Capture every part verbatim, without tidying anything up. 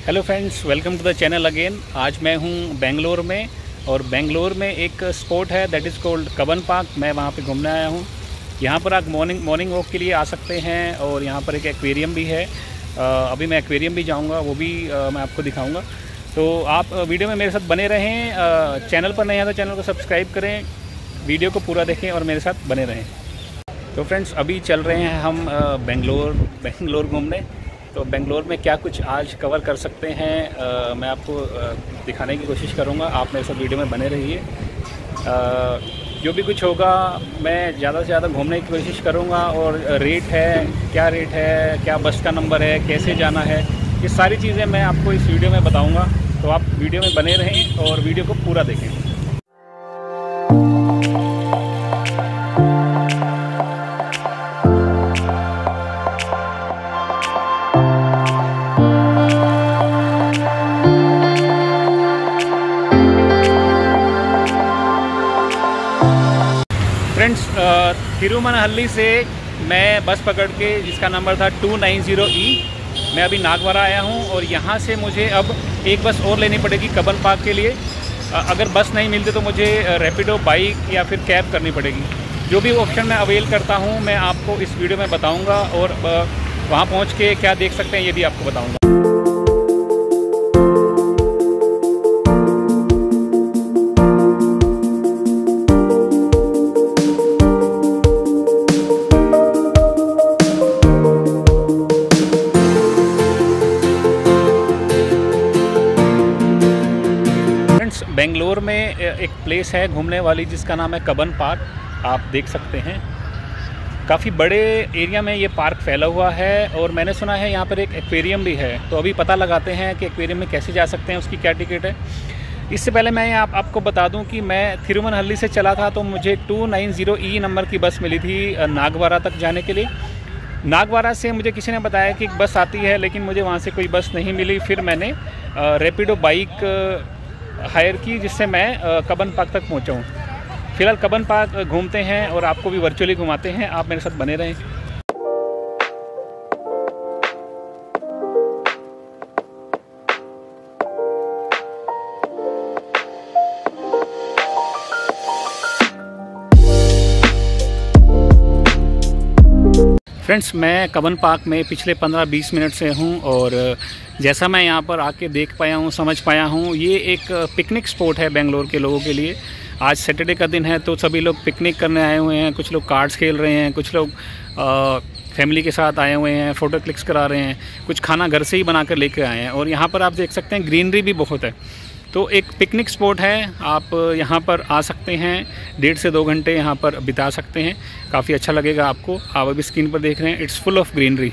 Hello friends, welcome to the channel again. आज मैं हूँ बेंगलोर में और बेंगलोर में एक स्पॉट है that is called Cubbon Park. मैं वहाँ पे घूमने आया हूँ। यहाँ पर आप मॉर्निंग मॉर्निंग वॉक के लिए आ सकते हैं और यहाँ पर एक एक्वेरियम भी है। आ, अभी मैं एक्वेरियम भी जाऊँगा, वो भी आ, मैं आपको दिखाऊँगा। तो आप वीडियो में मेरे साथ बने रहें। आ, चैनल पर नए हैं तो चैनल को सब्सक्राइब करें, वीडियो को पूरा देखें और मेरे साथ बने रहें। तो फ्रेंड्स, अभी चल रहे हैं हम बेंगलोर बेंगलोर घूमने। तो बेंगलोर में क्या कुछ आज कवर कर सकते हैं आ, मैं आपको आ, दिखाने की कोशिश करूँगा। आप मेरे साथ वीडियो में बने रहिए। जो भी कुछ होगा मैं ज़्यादा से ज़्यादा घूमने की कोशिश करूँगा। और रेट है, क्या रेट है, क्या बस का नंबर है, कैसे जाना है, ये सारी चीज़ें मैं आपको इस वीडियो में बताऊँगा। तो आप वीडियो में बने रहें और वीडियो को पूरा देखें। फ्रेंड्स, तिरुमनहल्ली से मैं बस पकड़ के, जिसका नंबर था टू नाइन ज़ीरो ई, मैं अभी नागवारा आया हूँ और यहाँ से मुझे अब एक बस और लेनी पड़ेगी कबन पार्क के लिए। अगर बस नहीं मिलती तो मुझे रैपिडो बाइक या फिर कैब करनी पड़ेगी। जो भी ऑप्शन मैं अवेल करता हूँ मैं आपको इस वीडियो में बताऊँगा और वहाँ पहुँच के क्या देख सकते हैं ये भी आपको बताऊँगा। बेंगलोर में एक प्लेस है घूमने वाली जिसका नाम है कबन पार्क। आप देख सकते हैं काफ़ी बड़े एरिया में ये पार्क फैला हुआ है और मैंने सुना है यहाँ पर एक एक्वेरियम भी है। तो अभी पता लगाते हैं कि एक्वेरियम में कैसे जा सकते हैं, उसकी क्या टिकट है। इससे पहले मैं आप, आपको बता दूं कि मैं तिरुमनहल्ली से चला था तो मुझे two nine zero E number की बस मिली थी नागवारा तक जाने के लिए। नागवारा से मुझे किसी ने बताया कि एक बस आती है, लेकिन मुझे वहाँ से कोई बस नहीं मिली। फिर मैंने रैपिडो बाइक हायर की जिससे मैं कबन पार्क तक पहुंचा हूं। फिलहाल कबन पार्क घूमते हैं और आपको भी वर्चुअली घुमाते हैं। आप मेरे साथ बने रहें। फ्रेंड्स, मैं कबन पार्क में पिछले पंद्रह बीस मिनट से हूं और जैसा मैं यहां पर आके देख पाया हूं, समझ पाया हूं, ये एक पिकनिक स्पॉट है बेंगलोर के लोगों के लिए। आज सैटरडे का दिन है तो सभी लोग पिकनिक करने आए हुए हैं। कुछ लोग कार्ड्स खेल रहे हैं, कुछ लोग आ, फैमिली के साथ आए हुए हैं, फ़ोटो क्लिक्स करा रहे हैं, कुछ खाना घर से ही बना कर लेकर आए हैं। और यहाँ पर आप देख सकते हैं ग्रीनरी भी बहुत है। तो एक पिकनिक स्पॉट है, आप यहाँ पर आ सकते हैं। डेढ़ से दो घंटे यहाँ पर बिता सकते हैं, काफ़ी अच्छा लगेगा आपको। आप अभी स्क्रीन पर देख रहे हैं, it's full of greenery.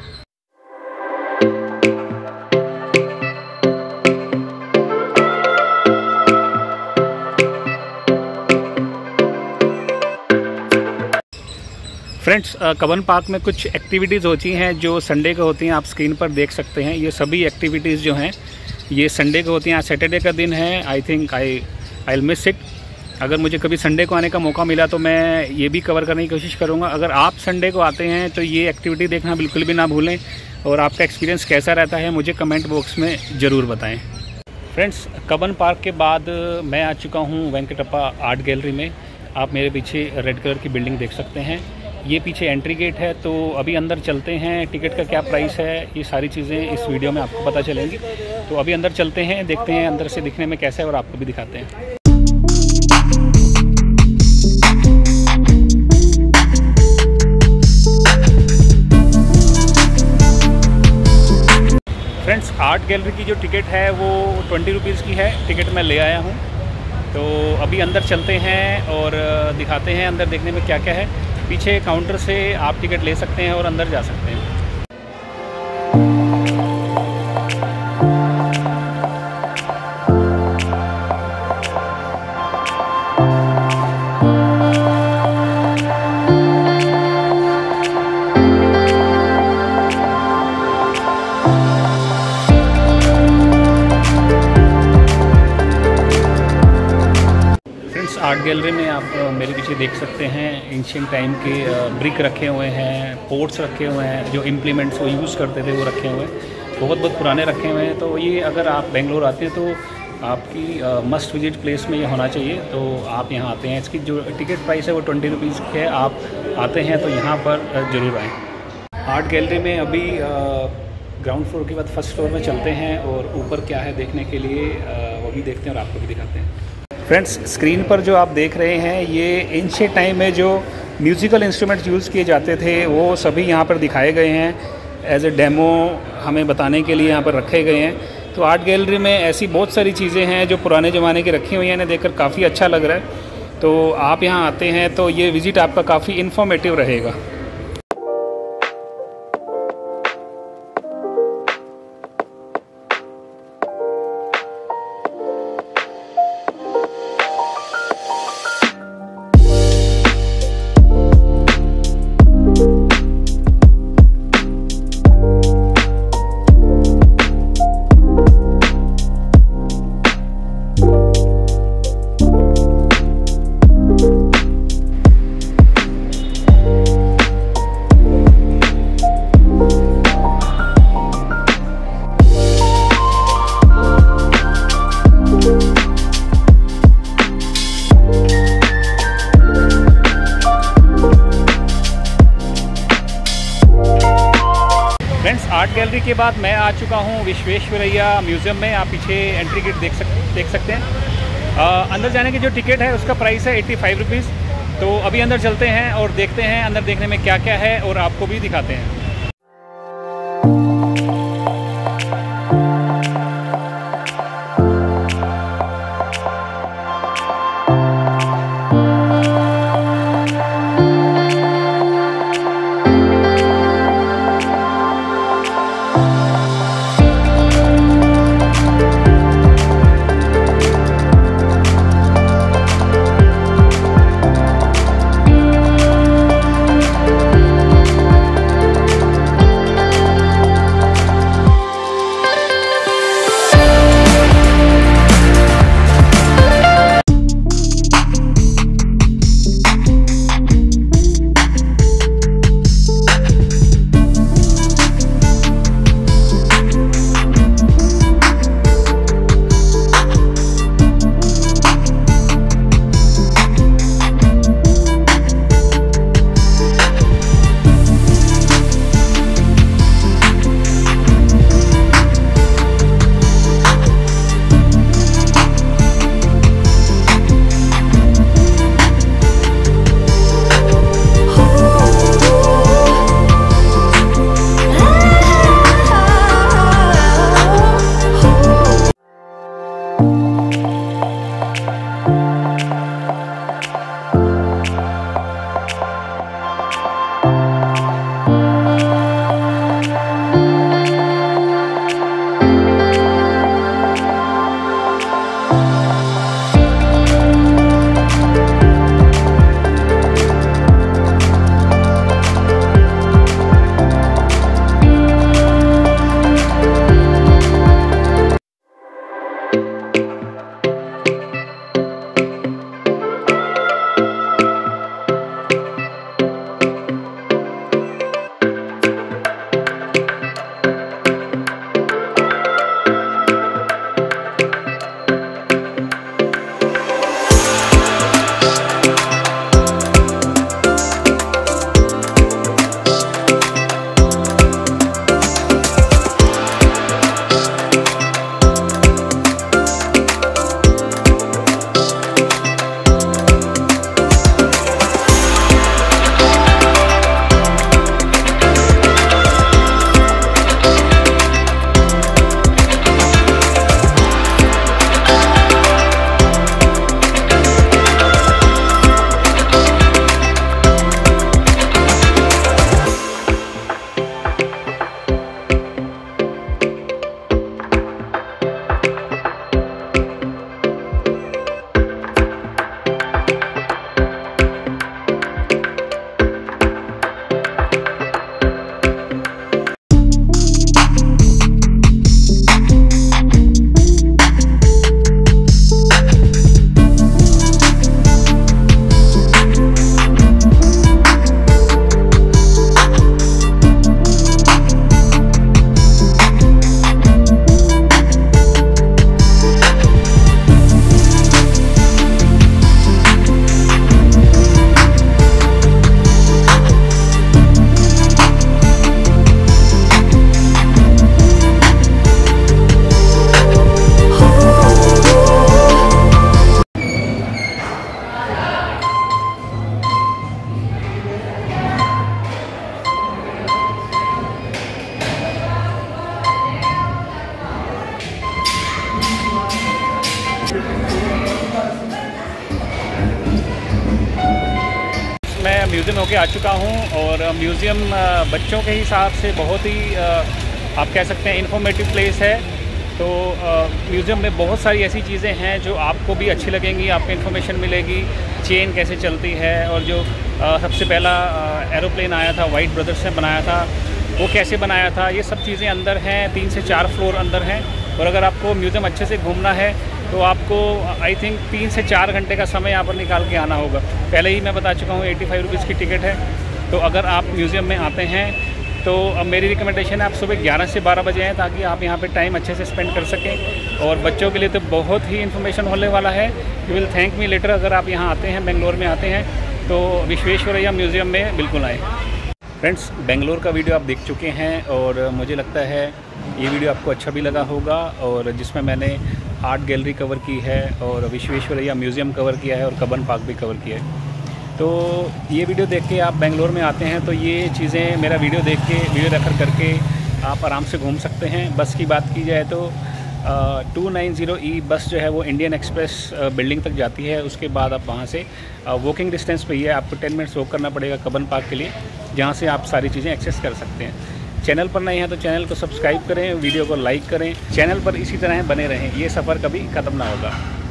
Friends, Cubbon Park में कुछ एक्टिविटीज़ होती हैं जो संडे को होती हैं। आप स्क्रीन पर देख सकते हैं। ये सभी एक्टिविटीज़ जो हैं ये संडे को होती हैं। आज सैटरडे का दिन है। I think I I will miss it. अगर मुझे कभी संडे को आने का मौका मिला तो मैं ये भी कवर करने की कोशिश करूँगा। अगर आप संडे को आते हैं तो ये एक्टिविटी देखना बिल्कुल भी ना भूलें। और आपका एक्सपीरियंस कैसा रहता है मुझे कमेंट बॉक्स में ज़रूर बताएँ। फ्रेंड्स, कबन पार्क के बाद मैं आ चुका हूँ वेंकटप्पा आर्ट गैलरी में। आप मेरे पीछे रेड कलर की बिल्डिंग देख सकते हैं। ये पीछे एंट्री गेट है। तो अभी अंदर चलते हैं। टिकट का क्या प्राइस है, ये सारी चीज़ें इस वीडियो में आपको पता चलेंगी। तो अभी अंदर चलते हैं, देखते हैं अंदर से दिखने में कैसा है और आपको भी दिखाते हैं। फ्रेंड्स, आर्ट गैलरी की जो टिकट है वो ट्वेंटी रुपीज़ की है। टिकट मैं ले आया हूँ। तो अभी अंदर चलते हैं और दिखाते हैं अंदर देखने में क्या क्या है। पीछे काउंटर से आप टिकट ले सकते हैं और अंदर जा सकते हैं। आर्ट गैलरी में आप मेरे पीछे देख सकते हैं एंशिएंट टाइम के ब्रिक रखे हुए हैं, पोट्स रखे हुए हैं, जो इम्प्लीमेंट्स वो यूज़ करते थे वो रखे हुए हैं, बहुत बहुत पुराने रखे हुए हैं। तो ये अगर आप बेंगलोर आते हैं तो आपकी मस्ट विजिट प्लेस में ये होना चाहिए। तो आप यहाँ आते हैं, इसकी जो टिकट प्राइस है वो ट्वेंटी रुपीज़ है। आप आते हैं तो यहाँ पर ज़रूर आएँ। आर्ट गैलरी में अभी ग्राउंड फ्लोर के बाद फर्स्ट फ्लोर में चलते हैं और ऊपर क्या है देखने के लिए वो भी देखते हैं और आपको भी दिखाते हैं। फ्रेंड्स, स्क्रीन पर जो आप देख रहे हैं ये एंशिएंट टाइम में जो म्यूज़िकल इंस्ट्रूमेंट्स यूज़ किए जाते थे वो सभी यहाँ पर दिखाए गए हैं, एज ए डेमो हमें बताने के लिए यहाँ पर रखे गए हैं। तो आर्ट गैलरी में ऐसी बहुत सारी चीज़ें हैं जो पुराने ज़माने की रखी हुई हैं, इन्हें देखकर काफ़ी अच्छा लग रहा है। तो आप यहाँ आते हैं तो ये विज़िट आपका काफ़ी इन्फॉर्मेटिव रहेगा। फ्रेंड्स, आर्ट गैलरी के बाद मैं आ चुका हूँ विश्वेश्वरैया म्यूज़ियम में। आप पीछे एंट्री गेट देख सक देख सकते हैं। आ, अंदर जाने की जो टिकट है उसका प्राइस है एट्टी फाइव रुपीज़। तो अभी अंदर चलते हैं और देखते हैं अंदर देखने में क्या क्या है और आपको भी दिखाते हैं। होके आ चुका हूँ और म्यूज़ियम बच्चों के हिसाब से बहुत ही आप कह सकते हैं इन्फॉर्मेटिव प्लेस है। तो म्यूज़ियम में बहुत सारी ऐसी चीज़ें हैं जो आपको भी अच्छी लगेंगी, आपको इन्फॉर्मेशन मिलेगी, चेन कैसे चलती है, और जो आ, सबसे पहला एरोप्लेन आया था वाइट ब्रदर्स ने बनाया था वो कैसे बनाया था, ये सब चीज़ें अंदर हैं। तीन से चार फ्लोर अंदर हैं और अगर आपको म्यूज़ियम अच्छे से घूमना है तो आपको आई थिंक तीन से चार घंटे का समय यहाँ पर निकाल के आना होगा। पहले ही मैं बता चुका हूँ एटी फाइव रुपीज़ की टिकट है। तो अगर आप म्यूज़ियम में आते हैं तो अब मेरी रिकमेंडेशन है आप सुबह ग्यारह से बारह बजे हैं, ताकि आप यहाँ पे टाइम अच्छे से स्पेंड कर सकें। और बच्चों के लिए तो बहुत ही इन्फॉर्मेशन होने वाला है। You will thank me later अगर आप यहाँ आते हैं, बेंगलोर में आते हैं तो विश्वेश्वरैया म्यूज़ियम में बिल्कुल आएँ। फ्रेंड्स, बेंगलोर का वीडियो आप देख चुके हैं और मुझे लगता है ये वीडियो आपको अच्छा भी लगा होगा, और जिसमें मैंने आर्ट गैलरी कवर की है और विश्वेश्वरैया म्यूज़ियम कवर किया है और कब्बन पार्क भी कवर किया है। तो ये वीडियो देख के आप बेंगलोर में आते हैं तो ये चीज़ें मेरा वीडियो देख के वीडियो रेफर करके आप आराम से घूम सकते हैं। बस की बात की जाए तो टू नाइन ज़ीरो ई बस जो है वो इंडियन एक्सप्रेस बिल्डिंग तक जाती है। उसके बाद आप वहाँ से वॉकिंग डिस्टेंस पे ही है, आपको टेन मिनट्स वॉक करना पड़ेगा कब्बन पार्क के लिए, जहाँ से आप सारी चीज़ें एक्सेस कर सकते हैं। चैनल पर नए हैं तो चैनल को सब्सक्राइब करें, वीडियो को लाइक करें, चैनल पर इसी तरह बने रहें, ये सफ़र कभी ख़त्म ना होगा।